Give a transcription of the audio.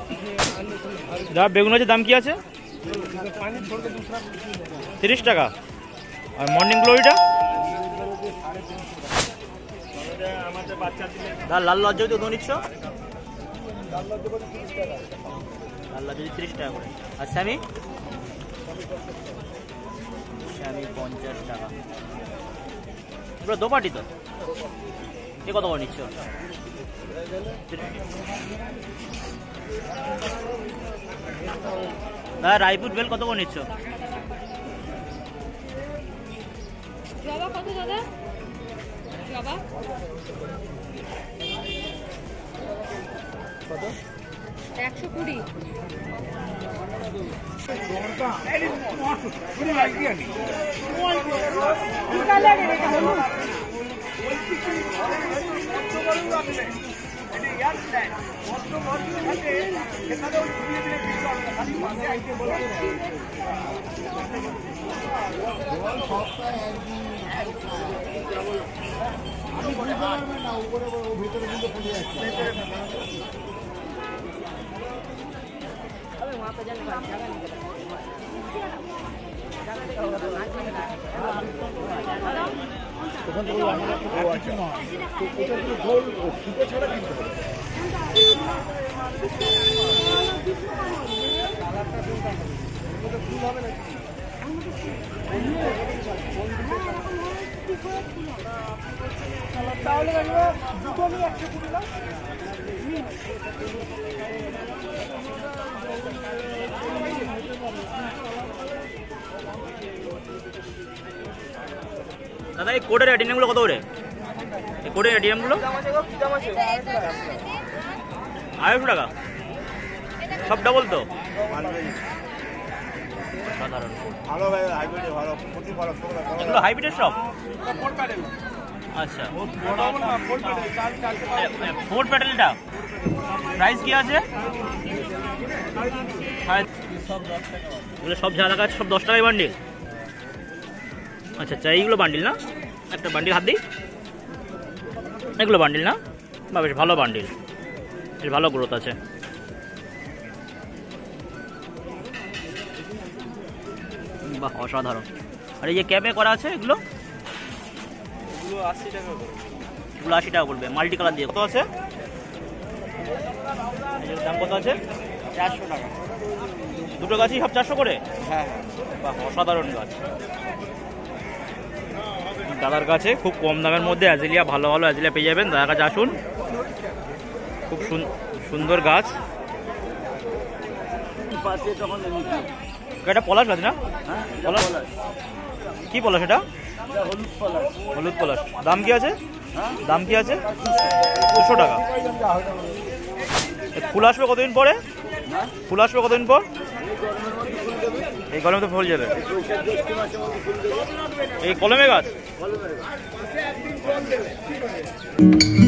দাদা বেগুন আছে, দাম কি আছে? 30 টাকা। আর মর্নিং গ্লোরিটা দাদা লাল লজ্জা কত নিচ্ছ? লাল লজ্জা 30 টাকা করে। আর স্যামি? স্যামি 50 টাকা। পুরো দোপাটি তো, এ কত করে নিচ্ছ? দাদা রায়পুর বেল কত করে নিচ্ছ? জবা কত দাদা? জবা কত? 120। দাদা এই কোডের অ্যাডিনামগুলো কত করে? এই কোডের অ্যাডিনামগুলো 250 টাকা। সব ডাবল তো? সাধারণ এগুলো হাইব্রিডের সব? আচ্ছা, 4 প্যাটেলটা প্রাইস কি আছে? এগুলো সব যা টাকা সব 10 টাকায় বান্ডিল। আচ্ছা আচ্ছা, এইগুলো বান্ডিল না? একটা বান্ডিল হাত দিই। এগুলো বান্ডিল না? বা বেশ ভালো বান্ডিল, বেশ ভালো গ্রোথ আছে। বাহ অসাধারণ। আর এই যে ক্যাপে করা আছে এগুলো? এগুলো 80 টাকা করে। এগুলো 80 টাকা পড়বে, মাল্টি কালার দিয়ে। কত আছে? এর দাম কত আছে? 400 টাকা। দুটো গাছই সব 400 করে? হ্যাঁ। বাহ অসাধারণ গাছ। দাদার কাছে খুব কম দামের মধ্যে অ্যাজিলিয়া, ভালো ভালো অ্যাজিলিয়া পেয়ে যাবেন। দাদার কাছে আসুন, খুব সুন্দর গাছ। এটা পলাশ গাছ না? পলাশ। কি পলাশ এটা? হলুদ পলাশ। দাম কি আছে? দাম কি আছে? 200 টাকা। ফুল আসবে কতদিন পরে? ফুল আসবে কতদিন পর? এই গরমে তো ফুল যাবে। এই কলমে গাছ?